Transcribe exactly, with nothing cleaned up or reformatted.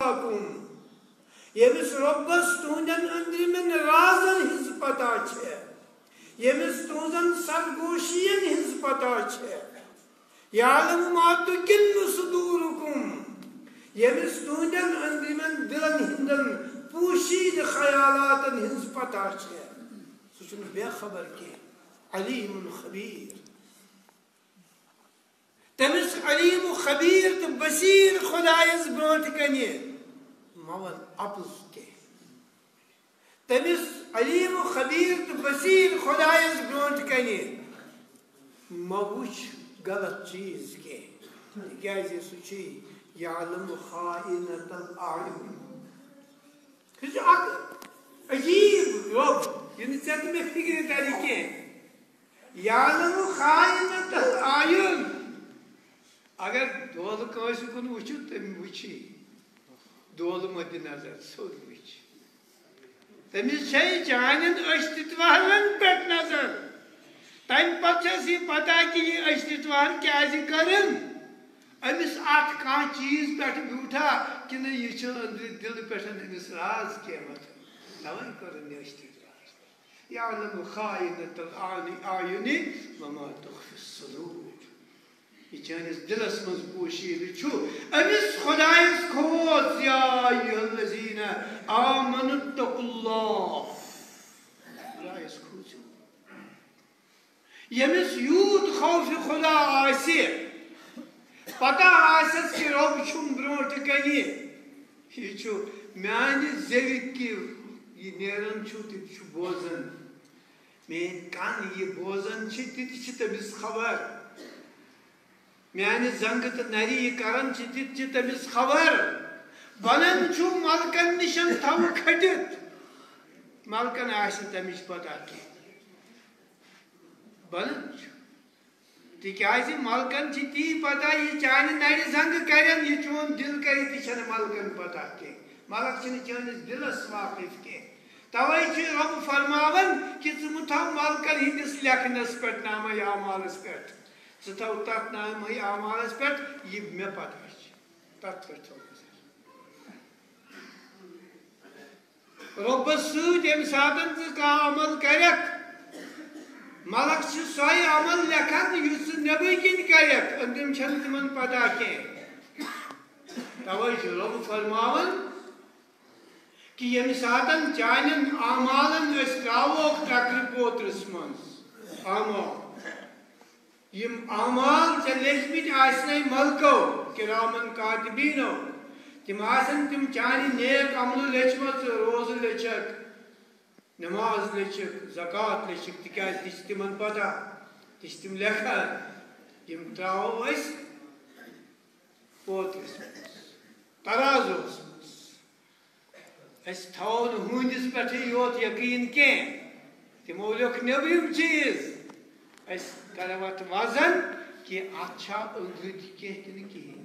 یمس ربس تہندین اندرمن رازن ہز پتہ چھ یمس تہذن سرگوشین ہز پتہ چھ یعلم ما تکن صدورکم یمس تہندین اندرمن دلن ہندن پوشید خیالاتن ہز پتہ چھ سہ چھُنہٕ بے خبر کی علیم خبیر تمس علیم و خبیر تو بصیر خدایس برونٹ کنی مول اپز کے تمس علیم و خبیر تو بصیر خدایس برونٹ کنی موچ غلط چیز کے تکیازِ سہ چھ یعلم خائنۃ الاعین یہ چھ اکھ عجیب رب یہ نہ ژےٚ نہٕ مےٚ فکر تری کینٛہہ یعلم خائنۃ الاعین اگر دول کنس کن وچو تم وچی دول مد نظر سود وچ تمس چھ جانن اشتتوارن پٹ نظر تم پتہ سی پتہ کہ یہ اشتتوار کیازِ کرن امس ات کان چیز پٹ بیوٹھا کہ نہ یہ چھ اندر دل پٹ امس راز کیمت توے کرن یہ اشتتوار یعلم خائنۃ الاعین وما تخفی الصدور یہ چانس دلس مز پوشید چھو امس خدایس کھوت یا ایھا الذین آمنوا اتقوا اللہ خدایس کھوت یمس یوت خوف خدا آسی پتہ آسس کہ رب چھم برونٹ کنی یہ چھو میانہ زیو کی یہ نیرن چھو تت چھو بوزن مین کان یہ بوزن چھ تت چھ تمس خبر میانہ زنگ تو نری یہ کرن چھ تت چھ تمس خبر بنن چھو ملکن نشن تھو کھٹت ملکن آس تمس پتہ کی بنن تکیاز ملکن چھ تی پتہ یہ چانہ نری زنگ کرن یہ چون دل کری تہ چھ ملکن پتہ کی ملک چھ چانس دلس واقف کی توے چھ رب فرماون کہ ژٕ مہ تھاو ملکن ہندس لیکھنس پٮ۪ٹھ نامہ اعمالس پٮ۪ٹھ ژٕ تھاو تتھ نامہ اعمالس پٮ۪ٹھ یہ مے پتہ چھ تتھ پٮ۪ٹھ تھاو رۄبس سۭتۍ ییٚمہِ ساتن ژٕ کانٛہہ عمل کرکھ ملک چھ سۄے عمل لیکھان یُس ژٕ نیٚبرۍ کِنۍ کرکھ أنٛدرِم چھنہٕ تِمن پتہ کینٛہہ توے چھ رب فرماون کہ ییٚمہِ ساتن چانٮ۪ن اعمالن أسۍ تراووکھ ٹرکرِ پوترس منٛز اعمال یم اعمال ژےٚ لیکھمٕتۍ آسنے ملکو کرامن کاتبینو تم آسن تم چانہ نیک عمل لیچمت روزٕ لیچھکھ نماز لیچھکھ زکات لیچھکھ تکیاز تہ چھ تمن پتہ تہ چھ تم لیکھان یم تراوو أسۍ پوترس منٛز ترازوس منٛز أسۍ تھاوو نہٕ ہُہندِس پٮ۪ٹھٕے یوت یقین کینٛہہ تمو لیوٚکھ نیٚبرِم چیٖز أسۍ کرو اتھ وزن کہ ات چھا أنٛدرٕ تہِ کینٛہہ کِنہٕ کِہیٖنۍ